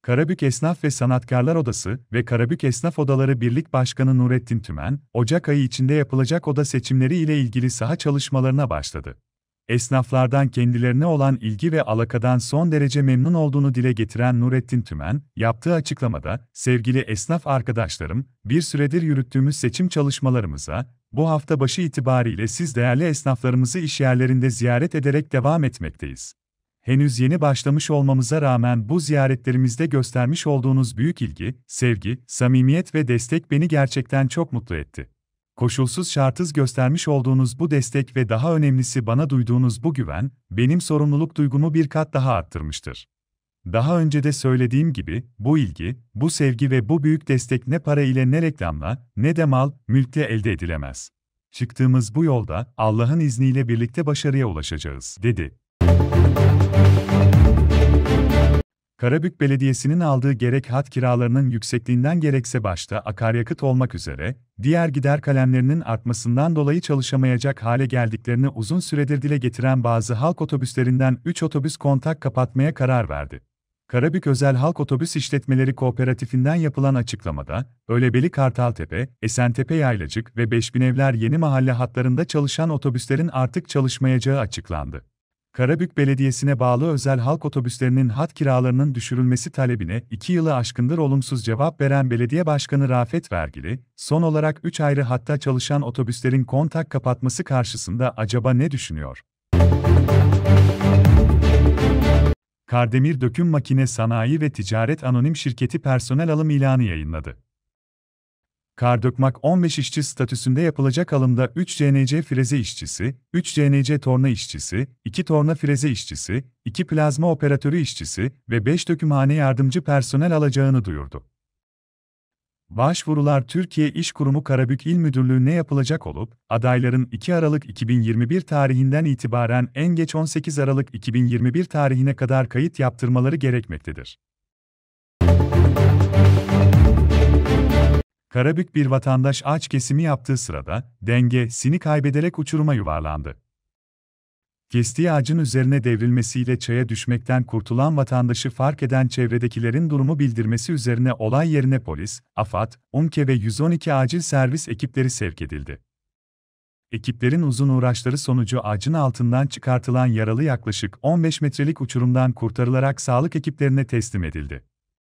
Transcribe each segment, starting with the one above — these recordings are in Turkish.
Karabük Esnaf ve Sanatkarlar Odası ve Karabük Esnaf Odaları Birlik Başkanı Nurettin Tümen, Ocak ayı içinde yapılacak oda seçimleri ile ilgili saha çalışmalarına başladı. Esnaflardan kendilerine olan ilgi ve alakadan son derece memnun olduğunu dile getiren Nurettin Tümen, yaptığı açıklamada, "Sevgili esnaf arkadaşlarım, bir süredir yürüttüğümüz seçim çalışmalarımıza, bu hafta başı itibariyle siz değerli esnaflarımızı işyerlerinde ziyaret ederek devam etmekteyiz. Henüz yeni başlamış olmamıza rağmen bu ziyaretlerimizde göstermiş olduğunuz büyük ilgi, sevgi, samimiyet ve destek beni gerçekten çok mutlu etti. Koşulsuz şartsız göstermiş olduğunuz bu destek ve daha önemlisi bana duyduğunuz bu güven, benim sorumluluk duygumu bir kat daha arttırmıştır. Daha önce de söylediğim gibi, bu ilgi, bu sevgi ve bu büyük destek ne para ile ne reklamla, ne de mal, mülkle elde edilemez. Çıktığımız bu yolda, Allah'ın izniyle birlikte başarıya ulaşacağız," dedi. Karabük Belediyesi'nin aldığı gerek hat kiralarının yüksekliğinden gerekse başta akaryakıt olmak üzere, diğer gider kalemlerinin artmasından dolayı çalışamayacak hale geldiklerini uzun süredir dile getiren bazı halk otobüslerinden 3 otobüs kontak kapatmaya karar verdi. Karabük Özel Halk Otobüs İşletmeleri Kooperatifinden yapılan açıklamada, Öylebeli Kartaltepe, Esentepe Yaylacık ve Beşbinevler Yeni Mahalle hatlarında çalışan otobüslerin artık çalışmayacağı açıklandı. Karabük Belediyesi'ne bağlı özel halk otobüslerinin hat kiralarının düşürülmesi talebine 2 yılı aşkındır olumsuz cevap veren Belediye Başkanı Rafet Vergili, son olarak 3 ayrı hatta çalışan otobüslerin kontak kapatması karşısında acaba ne düşünüyor? Kardemir Döküm Makine Sanayi ve Ticaret Anonim Şirketi personel alım ilanı yayınladı. Kardökmak 15 işçi statüsünde yapılacak alımda 3 CNC freze işçisi, 3 CNC torna işçisi, 2 torna freze işçisi, 2 plazma operatörü işçisi ve 5 dökümhane yardımcı personel alacağını duyurdu. Başvurular Türkiye İş Kurumu Karabük İl Müdürlüğü'ne yapılacak olup, adayların 2 Aralık 2021 tarihinden itibaren en geç 18 Aralık 2021 tarihine kadar kayıt yaptırmaları gerekmektedir. Karabük bir vatandaş ağaç kesimi yaptığı sırada, dengesini kaybederek uçuruma yuvarlandı. Kestiği ağacın üzerine devrilmesiyle çaya düşmekten kurtulan vatandaşı fark eden çevredekilerin durumu bildirmesi üzerine olay yerine polis, AFAD, UMKE ve 112 acil servis ekipleri sevk edildi. Ekiplerin uzun uğraşları sonucu ağacın altından çıkartılan yaralı yaklaşık 15 metrelik uçurumdan kurtarılarak sağlık ekiplerine teslim edildi.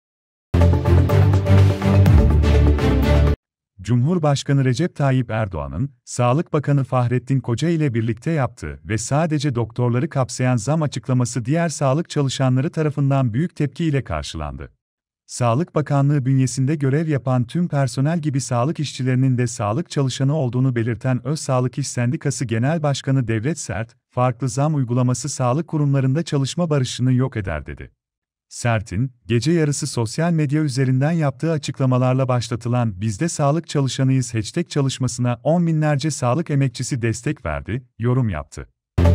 Cumhurbaşkanı Recep Tayyip Erdoğan'ın, Sağlık Bakanı Fahrettin Koca ile birlikte yaptığı ve sadece doktorları kapsayan zam açıklaması diğer sağlık çalışanları tarafından büyük tepki ile karşılandı. Sağlık Bakanlığı bünyesinde görev yapan tüm personel gibi sağlık işçilerinin de sağlık çalışanı olduğunu belirten Öz Sağlık İş Sendikası Genel Başkanı Devlet Sert, farklı zam uygulaması sağlık kurumlarında çalışma barışını yok eder dedi. Sert'in, gece yarısı sosyal medya üzerinden yaptığı açıklamalarla başlatılan "Bizde sağlık çalışanıyız" hashtag çalışmasına 10 binlerce sağlık emekçisi destek verdi, yorum yaptı.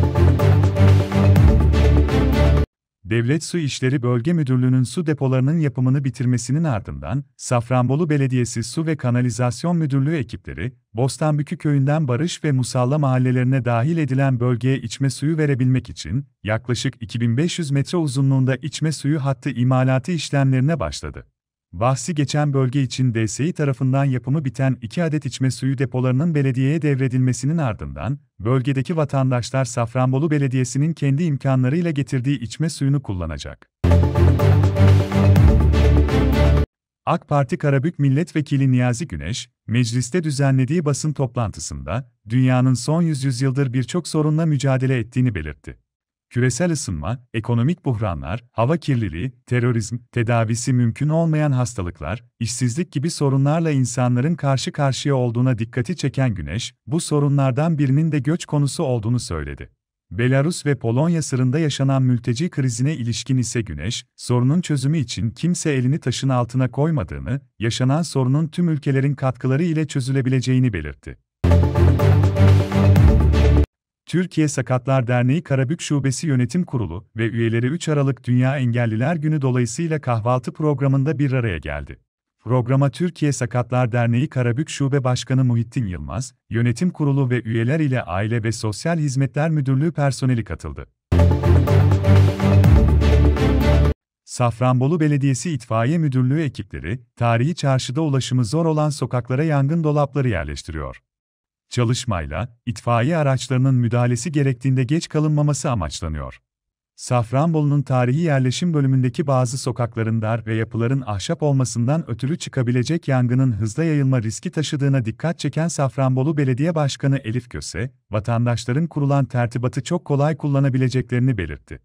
Devlet Su İşleri Bölge Müdürlüğü'nün su depolarının yapımını bitirmesinin ardından, Safranbolu Belediyesi Su ve Kanalizasyon Müdürlüğü ekipleri, Bostanbükü köyünden Barış ve Musalla mahallelerine dahil edilen bölgeye içme suyu verebilmek için, yaklaşık 2500 metre uzunluğunda içme suyu hattı imalatı işlemlerine başladı. Bahsi geçen bölge için DSİ tarafından yapımı biten 2 adet içme suyu depolarının belediyeye devredilmesinin ardından, bölgedeki vatandaşlar Safranbolu Belediyesi'nin kendi imkanlarıyla getirdiği içme suyunu kullanacak. AK Parti Karabük Milletvekili Niyazi Güneş, mecliste düzenlediği basın toplantısında, dünyanın son 100 yıldır birçok sorunla mücadele ettiğini belirtti. Küresel ısınma, ekonomik buhranlar, hava kirliliği, terörizm, tedavisi mümkün olmayan hastalıklar, işsizlik gibi sorunlarla insanların karşı karşıya olduğuna dikkati çeken Güneş, bu sorunlardan birinin de göç konusu olduğunu söyledi. Belarus ve Polonya sınırında yaşanan mülteci krizine ilişkin ise Güneş, sorunun çözümü için kimse elini taşın altına koymadığını, yaşanan sorunun tüm ülkelerin katkıları ile çözülebileceğini belirtti. Türkiye Sakatlar Derneği Karabük Şubesi Yönetim Kurulu ve üyeleri 3 Aralık Dünya Engelliler Günü dolayısıyla kahvaltı programında bir araya geldi. Programa Türkiye Sakatlar Derneği Karabük Şube Başkanı Muhittin Yılmaz, Yönetim Kurulu ve üyeler ile Aile ve Sosyal Hizmetler Müdürlüğü personeli katıldı. Safranbolu Belediyesi İtfaiye Müdürlüğü ekipleri, tarihi çarşıda ulaşımı zor olan sokaklara yangın dolapları yerleştiriyor. Çalışmayla, itfaiye araçlarının müdahalesi gerektiğinde geç kalınmaması amaçlanıyor. Safranbolu'nun tarihi yerleşim bölümündeki bazı sokakların dar ve yapıların ahşap olmasından ötürü çıkabilecek yangının hızla yayılma riski taşıdığına dikkat çeken Safranbolu Belediye Başkanı Elif Köse, vatandaşların kurulan tertibatı çok kolay kullanabileceklerini belirtti.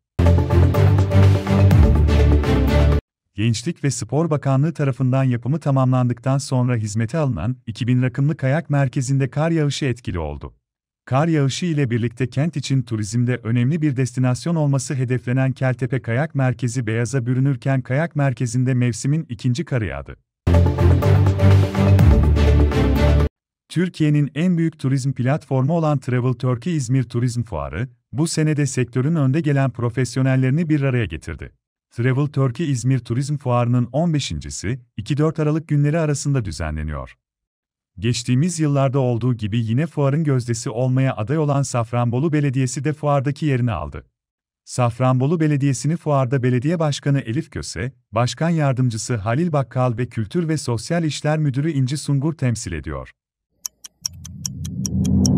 Gençlik ve Spor Bakanlığı tarafından yapımı tamamlandıktan sonra hizmete alınan 2000 rakımlı kayak merkezinde kar yağışı etkili oldu. Kar yağışı ile birlikte kent için turizmde önemli bir destinasyon olması hedeflenen Keltepe Kayak Merkezi beyaza bürünürken kayak merkezinde mevsimin ikinci karı yağdı. Türkiye'nin en büyük turizm platformu olan Travel Turkey İzmir Turizm Fuarı, bu sene de sektörün önde gelen profesyonellerini bir araya getirdi. Travel Turkey İzmir Turizm Fuarı'nın 15.'si, 2-4 Aralık günleri arasında düzenleniyor. Geçtiğimiz yıllarda olduğu gibi yine fuarın gözdesi olmaya aday olan Safranbolu Belediyesi de fuardaki yerini aldı. Safranbolu Belediyesi'ni fuarda Belediye Başkanı Elif Köse, Başkan Yardımcısı Halil Bakkal ve Kültür ve Sosyal İşler Müdürü İnci Sungur temsil ediyor.